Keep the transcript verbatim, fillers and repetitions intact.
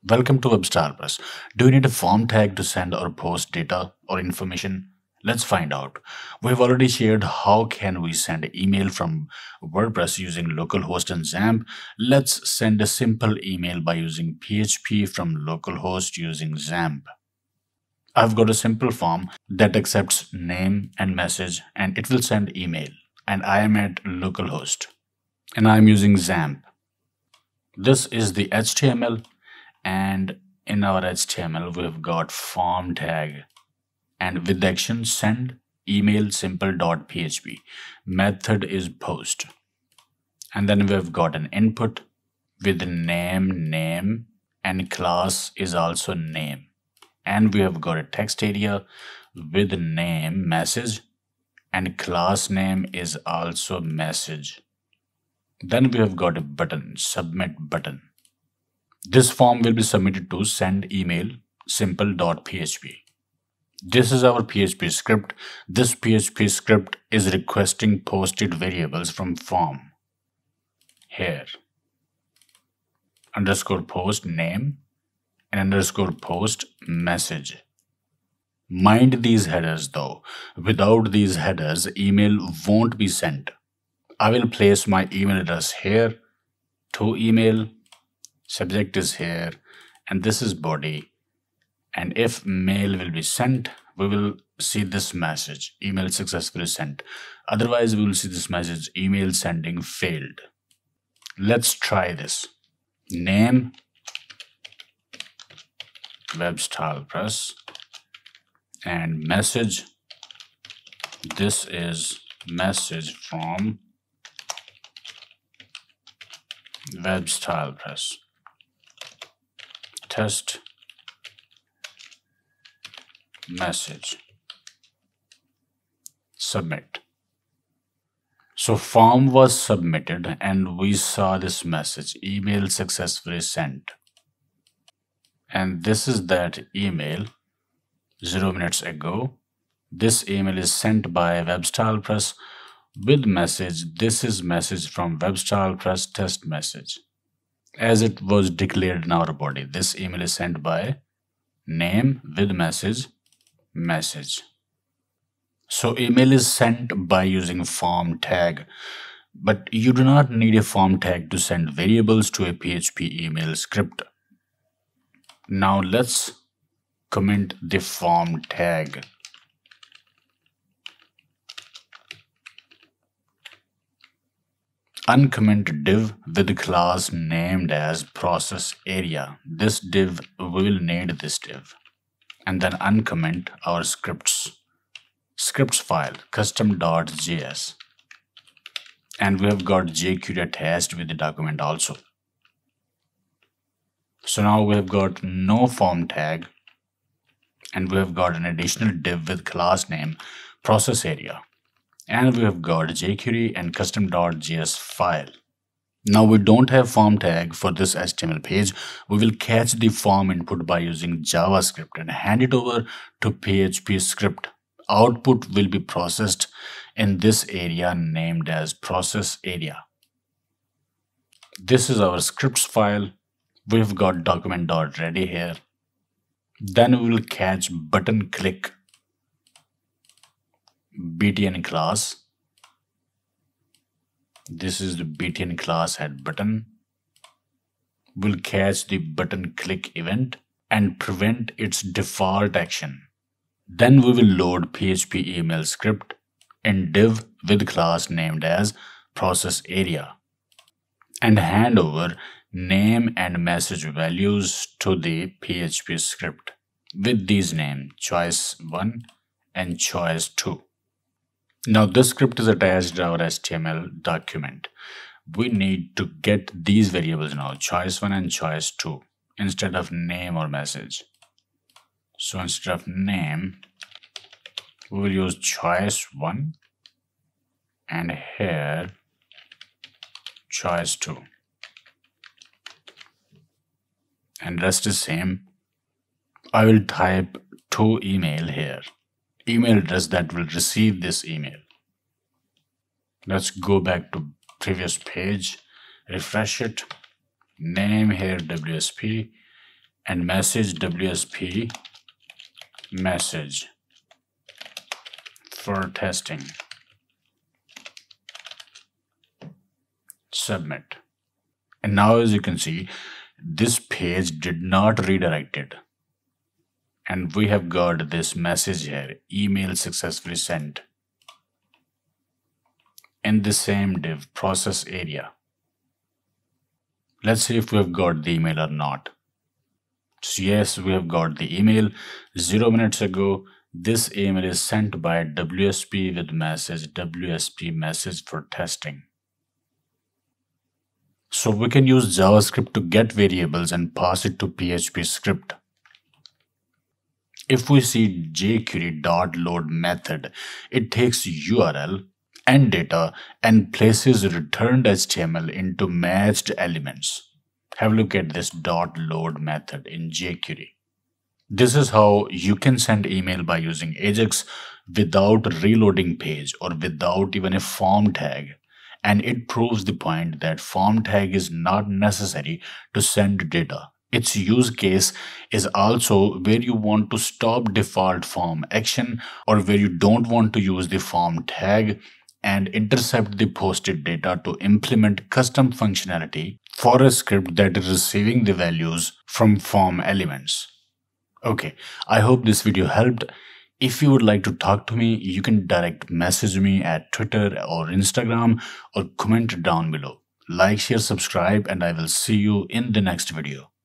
Welcome to WebStylePress. Do you need a form tag to send or post data or information? Let's find out. We've already shared how can we send email from WordPress using localhost and XAMPP. Let's send a simple email by using P H P from localhost using XAMPP. I've got a simple form that accepts name and message and it will send email. And I am at localhost and I'm using XAMPP. This is the H T M L. And in our H T M L, we've got form tag and with the action send email simple.php. Method is post. And then we've got an input with name, name, and class is also name. And we have got a text area with name, message, and class name is also message. Then we have got a button, submit button. This form will be submitted to send email simple.php. This is our P H P script. This P H P script is requesting posted variables from form. Here, underscore post name and underscore post message. Mind these headers though. Without these headers, email won't be sent. I will place my email address here to email. Subject is here and this is body, and if mail will be sent, we will see this message, email successfully sent. Otherwise we will see this message, email sending failed. Let's try this. Name WebStylePress and message, this is message from WebStylePress. Test message. Submit. So form was submitted and we saw this message, email successfully sent. And this is that email zero minutes ago. This email is sent by WebStylePress with message. This is message from WebStylePress test message. As it was declared in our body, this email is sent by name with message, message. So email is sent by using form tag, but you do not need a form tag to send variables to a P H P email script. Now let's comment the form tag. Uncomment div with class named as process area. This div, we will need this div. And then uncomment our scripts. Scripts file, custom.js. And we have got jQuery attached with the document also. So now we have got no form tag. And we have got an additional div with class name, process area. And we have got jQuery and custom.js file. Now we don't have form tag for this H T M L page. We will catch the form input by using JavaScript and hand it over to P H P script. Output will be processed in this area named as process area. This is our scripts file. We've got document.ready here. Then we will catch button click B T N class. This is the B T N class head button. We'll catch the button click event and prevent its default action. Then we will load P H P email script in div with class named as process area and hand over name and message values to the P H P script with these names choice one and choice two. Now this script is attached to our H T M L document. We need to get these variables now, choice one and choice two, instead of name or message. So instead of name, we will use choice one and here choice two. And rest is same. I will type to email here. Email address that will receive this email. Let's go back to previous page, refresh it, name here W S P, and message W S P message for testing. Submit. And now as you can see, this page did not redirect it. And we have got this message here, email successfully sent, in the same div, process area. Let's see if we have got the email or not. So yes, we have got the email. Zero minutes ago, this email is sent by W S P with message W S P message for testing. So we can use JavaScript to get variables and pass it to P H P script. If we see jQuery.load method, it takes U R L and data and places returned H T M L into matched elements. Have a look at this .load method in jQuery. This is how you can send email by using Ajax without reloading page or without even a form tag. And it proves the point that form tag is not necessary to send data. Its use case is also where you want to stop default form action or where you don't want to use the form tag and intercept the posted data to implement custom functionality for a script that is receiving the values from form elements. Okay, I hope this video helped. If you would like to talk to me, you can direct message me at Twitter or Instagram or comment down below. Like, share, subscribe, and I will see you in the next video.